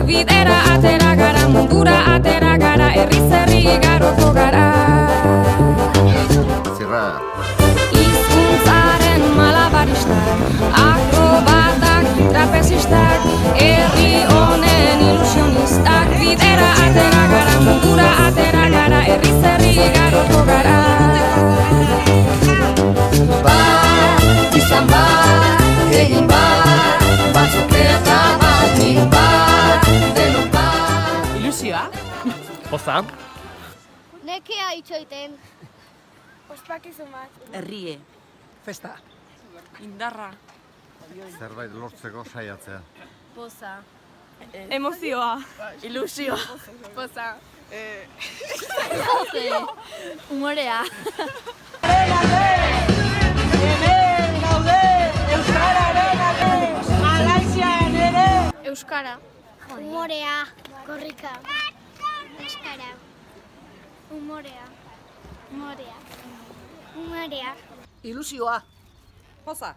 bidera atera gara, mundura atera gara, herri zerri igaroko gara. Zirra. Hizkuntzaren malabaristak, akrobatak, trapezistak, herri honen ilusionistak, bidera atera gara, mundura atera gara, herri zerri igaroko gara. Izan bat, egin bat, batzuk eta batik bat, denok bat. Ilusioa? Poza? Nekea itxoiten. Ospakizun bat. Herrie. Festa? Indarra. Zerbait lortzeko saiatzea. Poza. Emozioa. Ilusioa. Poza. Humorea. Euskara. Humorea. Korrika. Euskara. Humorea. Humorea. Humorea. Ilusioa. Poza.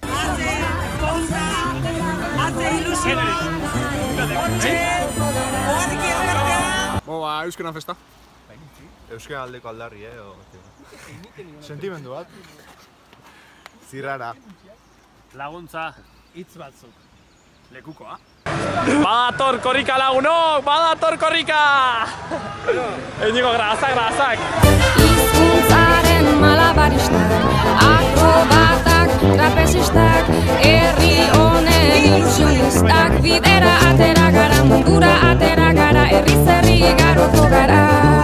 Boa, euskara festa. Euskara aldeko aldarri, sentimendu bat. Zirrara. Laguntza, hitz batzuk. Lekukoa. Badator korrika lagunok! Badator korrika! Eñigo, grazak! Hizkuntzaren malabaristak, akrobatak, trapezistak, herri honen ilusionistak, bidera atera gara, mundura atera gara, herri zerri igaroko gara.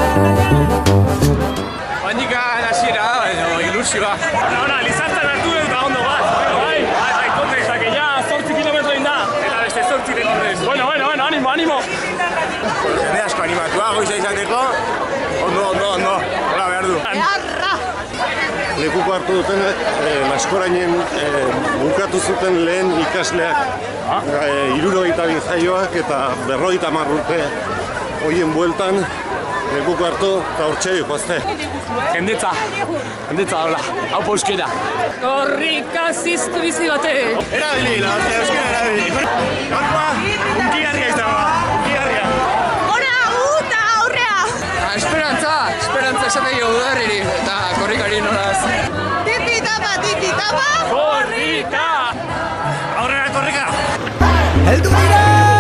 Baina hasiera, ilusioa. Hora, Lizartzen hartu dut da ondo bat. Bai, konteksak, ja, 8 kilometro inda. Eta beste 8 den horrez. Bueno, animo. Jende asko animatua, goiza izateko. Ondo. Hola, behar du. Lekuko hartu duten Maskorainen bukatu zuten lehen ikasleak. 72 jaioak eta 50 urte horien bueltan lekuko hartu eta hortxe joazte. Jendetza hola, hau euskera. Korrika ziztu bizi bate. Erabili, euskara erabili. Gaurkoa, unkigarria izango. Hora, eta aurrea! Esperantza esate jo udarriri eta korrikari nolaz. Tipi tapa! Korrika! Aurrera korrika! Heldu dira!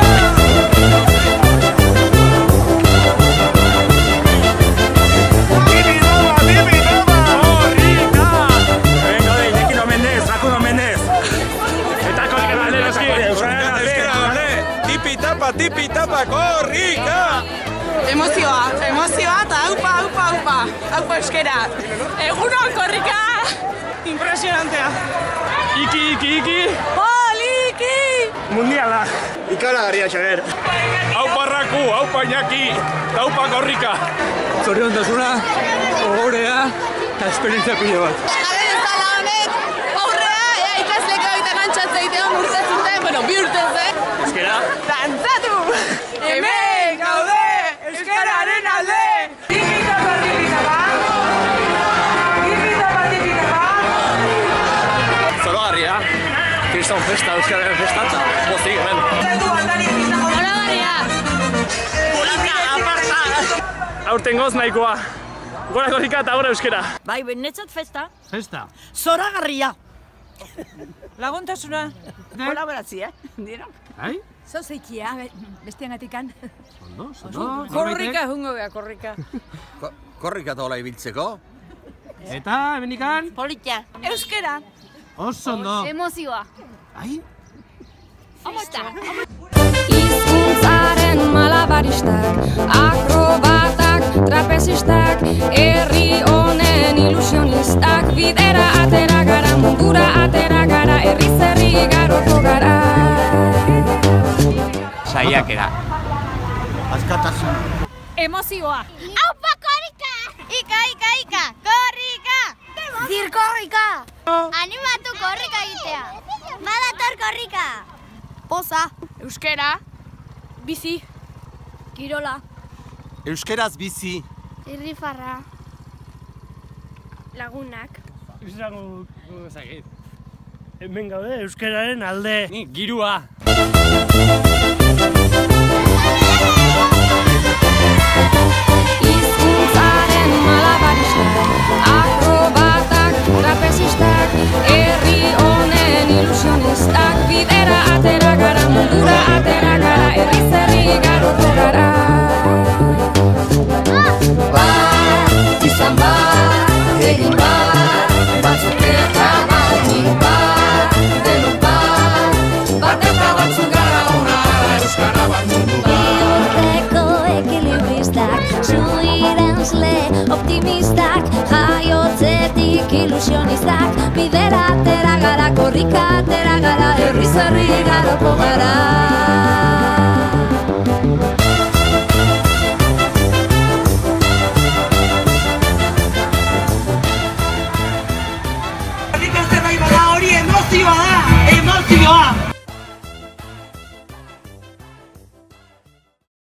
Tipi tapa, korrika! Emozioa eta aupa euskera. Egunon korrika! Impresionantea. Iki! Poliki! Mundiala! Ikaragarria, Xaber. Aupa Raku, aupa Iñaki, aupa korrika! Zoriontasuna, ohorea eta esperientzia pilo bat. Jaren ez dala honek, aurrea, ikaslek egiten antxatzea itean urte, bi urte, Euskera? Dantzatu! Hemen gaude, euskararen alde! Zorogarria, kriston festa, euskararen festa eta pozik hemen. Korrika, aparta! Aurten goz nahikoa. Gora korrika eta gora euskera. Bai, benetzat festa. Festa? Zoragarria! Laguntasuna. Kolaboratzia, dira? Bai? Zozeikia, bestian atikan. Ondo. Korrika jungo beha, korrika. Korrika eta hola ibiltzeko. Eta, emenikan? Politia. Euskera. Oso ondo. Emozioa. Ai? Festa. Hizkuntzaren malabaristak, akrobatak, trapezistak, herri honen ilusionistak, bidera atera gara, mundura atera gara, herri zerri igaroko gara. Saiakera. Askatasun. Emozioa. Aupa korrika! Ika! Korrika! Zirkorrika! Animatu korrika egitea. Badator korrika! Poza. Euskera. Bizi. Kirola. Euskeraz bizi. Irrifarra. Lagunak. Izango zagit. Hemen gaude euskararen alde. Ni girua. baristak, akrobatak, trapezistak, herri honen ilusionistak, bidera atera gara, mundura atera gara, herriz herri garoko gara. Bat, izan bat, egin bat, batzuk eta batzuk bat, denok bat, bat eta batzuk gara ona, euskara bat mundu bat. Biurteko ekilibristak, suirensle optimistak, jaiotzetik ilusionistak, bidera atera gara, korrika atera gara, herriz herri garoko gara. Hori emozioa da, emozioa!